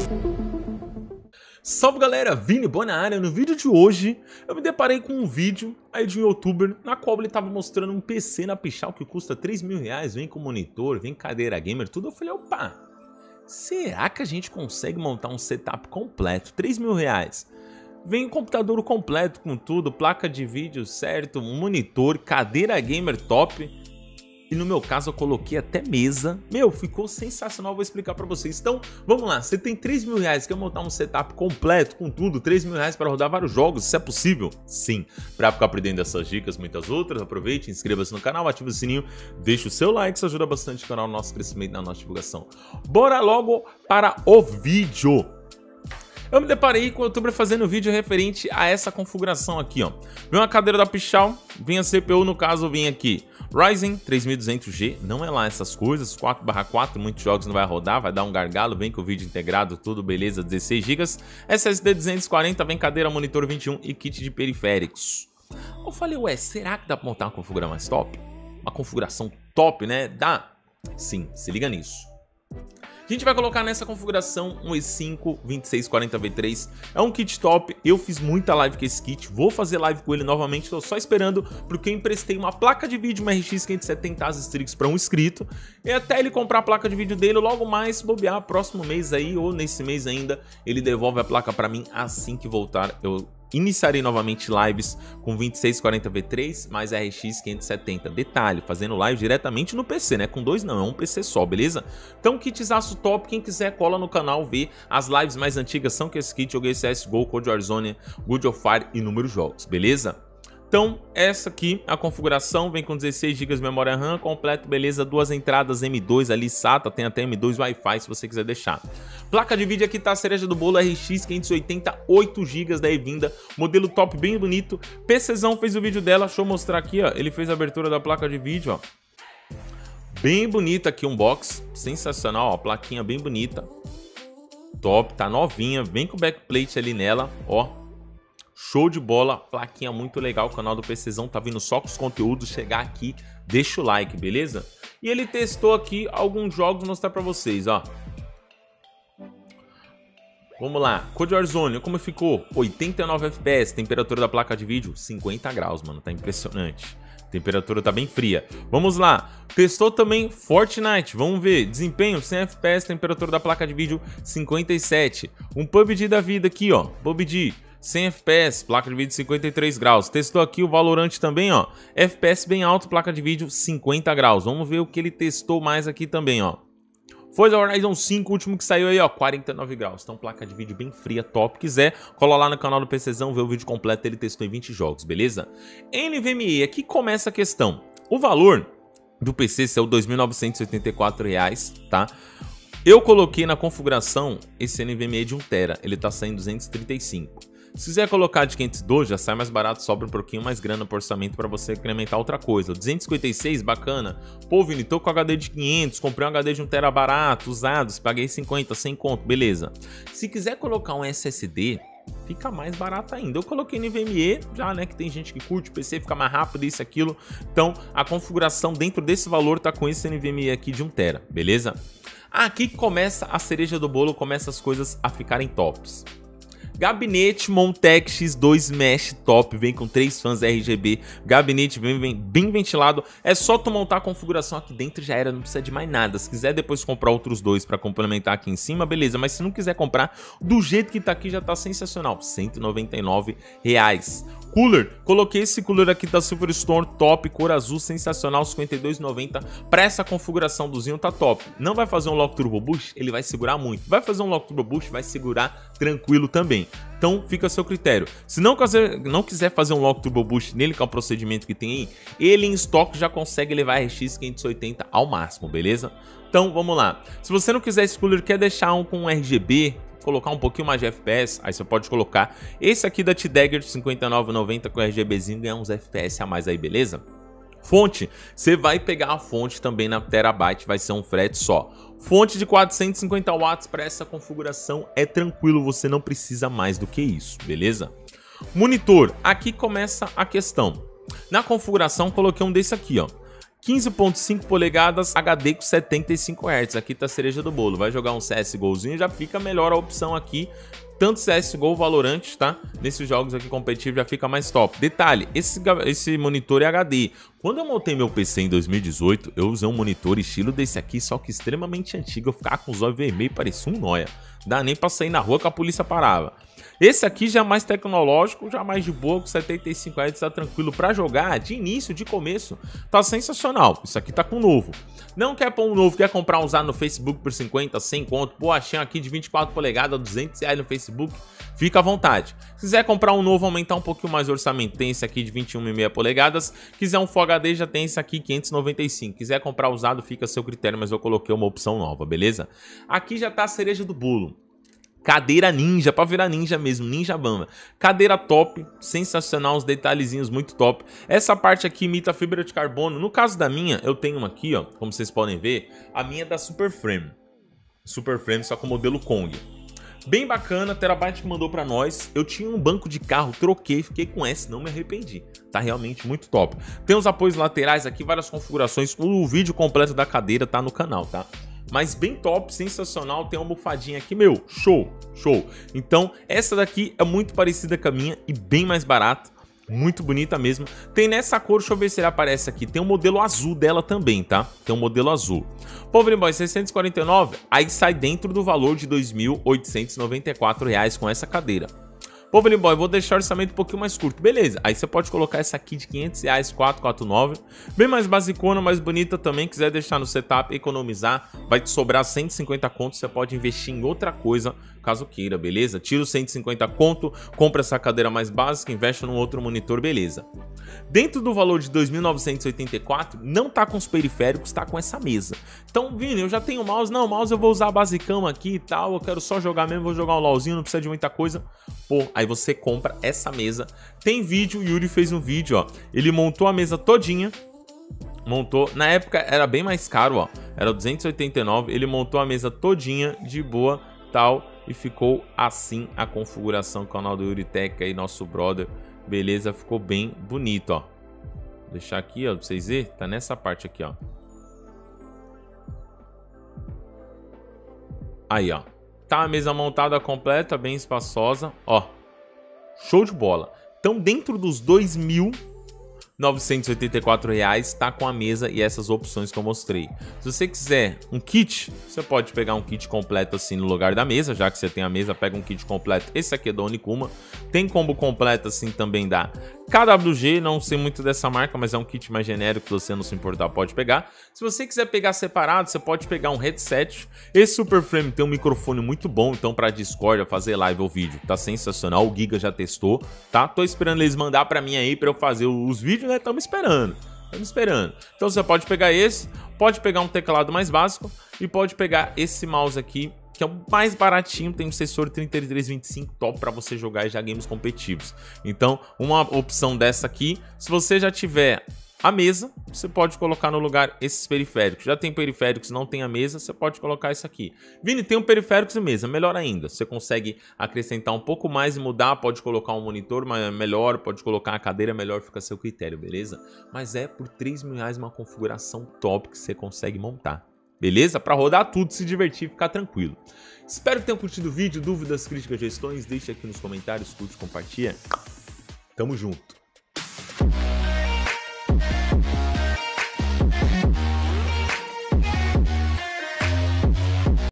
Salve galera, Vini Boa na área. No vídeo de hoje eu me deparei com um vídeo aí de um youtuber na qual ele tava mostrando um PC na Pichau que custa 3 mil reais, vem com monitor, vem cadeira gamer, tudo. Eu falei, opa, será que a gente consegue montar um setup completo? 3 mil reais, vem computador completo com tudo, placa de vídeo certo, um monitor, cadeira gamer top. E no meu caso eu coloquei até mesa. Meu, ficou sensacional, vou explicar pra vocês. Então, vamos lá, você tem 3 mil reais, quer montar um setup completo com tudo, 3 mil reais para rodar vários jogos, isso é possível? Sim. Pra ficar por dentro dessas dicas, muitas outras, aproveite, inscreva-se no canal, ative o sininho, deixe o seu like, isso ajuda bastante o canal no nosso crescimento, na nossa divulgação. Bora logo para o vídeo. Eu me deparei com o youtuber fazendo vídeo referente a essa configuração aqui, ó. Vem uma cadeira da Pichau, vem a CPU, no caso vem aqui Ryzen 3200G, não é lá essas coisas, 4/4, muitos jogos não vai rodar, vai dar um gargalo, vem com o vídeo integrado, tudo beleza, 16 GB, SSD 240, vem cadeira, monitor 21 e kit de periféricos. Eu falei, ué, será que dá pra montar uma configuração mais top? Uma configuração top, né? Dá? Sim, se liga nisso. A gente vai colocar nessa configuração um i5 2640V3, é um kit top, eu fiz muita live com esse kit, vou fazer live com ele novamente, estou só esperando porque eu emprestei uma placa de vídeo, uma RX 570 Asus Strix para um inscrito, e até ele comprar a placa de vídeo dele, logo mais, bobear, próximo mês aí, ou nesse mês ainda, ele devolve a placa para mim assim que voltar, eu iniciarei novamente lives com 2640V3 mais RX 570. Detalhe, fazendo live diretamente no PC, né? Com dois não, é um PC só, beleza? Então, kitzaço top. Quem quiser, cola no canal, ver as lives mais antigas. São que esse kit, joguei CSGO, Code Warzone, God of War e inúmeros jogos, beleza? Então, essa aqui, a configuração, vem com 16 GB de memória RAM, completo, beleza, duas entradas M2 ali, SATA, tem até M2 Wi-Fi se você quiser deixar. Placa de vídeo aqui tá a cereja do bolo, RX 580, 8 GB da E-vinda, modelo top, bem bonito. PCzão fez o vídeo dela, deixa eu mostrar aqui, ó, ele fez a abertura da placa de vídeo, ó. Bem bonita aqui, um box, sensacional, ó, plaquinha bem bonita. Top, tá novinha, vem com backplate ali nela, ó. Show de bola, plaquinha muito legal, o canal do PCzão tá vindo só com os conteúdos, chegar aqui, deixa o like, beleza? E ele testou aqui alguns jogos, vou mostrar pra vocês, ó. Vamos lá, Code Warzone, como ficou? 89 FPS, temperatura da placa de vídeo, 50 graus, mano, tá impressionante. Temperatura tá bem fria. Vamos lá, testou também Fortnite, vamos ver, desempenho 100 FPS, temperatura da placa de vídeo 57. Um PUBG da vida aqui, ó, PUBG 100 FPS, placa de vídeo 53 graus. Testou aqui o Valorant também, ó, FPS bem alto, placa de vídeo 50 graus. Vamos ver o que ele testou mais aqui também, ó. Forza Horizon 5, último que saiu aí, ó, 49 graus. Então, placa de vídeo bem fria, top. Quiser, cola lá no canal do PCzão, ver o vídeo completo, ele testou em 20 jogos, beleza? NVMe, aqui começa a questão. O valor do PC saiu R$ 2.984, tá? Eu coloquei na configuração esse NVMe de 1TB, ele tá saindo 235. Se quiser colocar de 512, já sai mais barato, sobra um pouquinho mais grana pro orçamento para você incrementar outra coisa. 256, bacana. Pô, Vini, tô com HD de 500, comprei um HD de 1TB barato, usado, paguei 50, 100 conto, beleza. Se quiser colocar um SSD, fica mais barato ainda. Eu coloquei no NVMe, já, né, que tem gente que curte, o PC fica mais rápido, isso, aquilo. Então, a configuração dentro desse valor tá com esse NVMe aqui de 1TB, beleza? Aqui que começa a cereja do bolo, começa as coisas a ficarem tops. Gabinete Montec X2 Mesh top, vem com 3 fãs RGB, gabinete bem ventilado, é só tu montar a configuração aqui dentro, já era, não precisa de mais nada. Se quiser depois comprar outros dois para complementar aqui em cima, beleza, mas se não quiser comprar, do jeito que tá aqui já tá sensacional, R$ 199. Cooler, coloquei esse cooler aqui da Silverstone top, cor azul, sensacional, R$ 52,90. Para essa configuração do Zinho tá top. Não vai fazer um Lock Turbo Boost? Ele vai segurar muito. Vai fazer um Lock Turbo Boost? Vai segurar tranquilo também. Então fica a seu critério. Se não quiser fazer um Lock Turbo Boost nele, que é o procedimento que tem aí, ele em estoque já consegue levar a RX 580 ao máximo, beleza? Então vamos lá. Se você não quiser esse cooler, quer deixar um com RGB, colocar um pouquinho mais de FPS, aí você pode colocar esse aqui da T-Dagger de 59,90 com RGBzinho, ganhar uns FPS a mais aí, beleza? Fonte, você vai pegar a fonte também na Terabyte, vai ser um frete só. Fonte de 450 watts para essa configuração é tranquilo, você não precisa mais do que isso, beleza? Monitor, aqui começa a questão. Na configuração coloquei um desse aqui, ó. 15.5 polegadas, HD com 75 Hz. Aqui tá a cereja do bolo. Vai jogar um CSGOzinho, já fica melhor a opção aqui. Tanto CSGO, Valorant, tá? Nesses jogos aqui competitivos já fica mais top. Detalhe, esse monitor é HD. Quando eu montei meu PC em 2018, eu usei um monitor estilo desse aqui, só que extremamente antigo. Eu ficava com os olhos vermelhos, parecia um nóia. Dá nem pra sair na rua que a polícia parava. Esse aqui já é mais tecnológico, já mais de boa, com 75 Hz, tá tranquilo pra jogar, de início, de começo, tá sensacional. Isso aqui tá com novo. Não quer pôr um novo, quer comprar usado no Facebook por 50, 100 conto, pô, achei aqui de 24 polegadas, 200 reais no Facebook, fica à vontade. Se quiser comprar um novo, aumentar um pouquinho mais o orçamento, tem esse aqui de 21,5 polegadas, quiser um Full HD, já tem esse aqui, 595. Quiser comprar usado, fica a seu critério, mas eu coloquei uma opção nova, beleza? Aqui já tá a cereja do bolo. Cadeira ninja, pra virar ninja mesmo, ninja bamba. Cadeira top, sensacional, uns detalhezinhos muito top. Essa parte aqui imita fibra de carbono. No caso da minha, eu tenho uma aqui, ó, como vocês podem ver. A minha é da Superframe. Superframe, só com o modelo Kong. Bem bacana, Terabyte que mandou pra nós. Eu tinha um banco de carro, troquei, fiquei com essa, não me arrependi. Tá realmente muito top. Tem os apoios laterais aqui, várias configurações. O vídeo completo da cadeira tá no canal, tá? Mas bem top, sensacional, tem uma almofadinha aqui, meu, show, show. Então, essa daqui é muito parecida com a minha e bem mais barata, muito bonita mesmo. Tem nessa cor, deixa eu ver se ele aparece aqui, tem um modelo azul dela também, tá? Tem um modelo azul. Pô, Boy, 649, aí sai dentro do valor de R$ 2.894 com essa cadeira. Pô, Boy, vou deixar o orçamento um pouquinho mais curto. Beleza, aí você pode colocar essa aqui de R$500, 449. Bem mais basicona, mais bonita também. Quiser deixar no setup, economizar, vai te sobrar 150 conto. Você pode investir em outra coisa, caso queira, beleza? Tira os 150 conto, compra essa cadeira mais básica, investe num outro monitor, beleza. Dentro do valor de 2.984, não tá com os periféricos, tá com essa mesa. Então, Vini, eu já tenho mouse. Não, mouse eu vou usar basicão aqui e tal. Eu quero só jogar mesmo, vou jogar um LOLzinho, não precisa de muita coisa. Pô, aí você compra essa mesa. Tem vídeo, o Yuri fez um vídeo, ó. Ele montou a mesa todinha. Montou, na época era bem mais caro, ó. Era 289, ele montou a mesa todinha de boa, tal. E ficou assim a configuração, canal do Yuri Tech aí, nosso brother. Beleza, ficou bem bonito, ó. Vou deixar aqui, ó, pra vocês verem. Tá nessa parte aqui, ó. Aí, ó. Tá a mesa montada completa, bem espaçosa, ó. Show de bola. Então, dentro dos R$ 2.984 tá com a mesa e essas opções que eu mostrei. Se você quiser um kit, você pode pegar um kit completo assim no lugar da mesa, já que você tem a mesa, pega um kit completo. Esse aqui é da Onikuma. Tem combo completo assim também da KWG, não sei muito dessa marca, mas é um kit mais genérico que você não se importar, pode pegar. Se você quiser pegar separado, você pode pegar um headset. Esse Superframe tem um microfone muito bom, então para Discord, fazer live ou vídeo, tá sensacional. O Giga já testou, tá? Tô esperando eles mandar para mim aí para eu fazer os vídeos, né? Estamos esperando. Então você pode pegar esse, pode pegar um teclado mais básico e pode pegar esse mouse aqui, que é o mais baratinho, tem um sensor 3325 top para você jogar já games competitivos. Então, uma opção dessa aqui, se você já tiver a mesa, você pode colocar no lugar esses periféricos. Já tem periféricos, não tem a mesa, você pode colocar isso aqui. Vini, tem um periféricos e mesa, melhor ainda. Você consegue acrescentar um pouco mais e mudar, pode colocar um monitor melhor, pode colocar a cadeira melhor, fica a seu critério, beleza? Mas é por R$3.000 uma configuração top que você consegue montar. Beleza? Para rodar tudo, se divertir e ficar tranquilo. Espero que tenham curtido o vídeo. Dúvidas, críticas, sugestões, deixe aqui nos comentários, curte, compartilha. Tamo junto.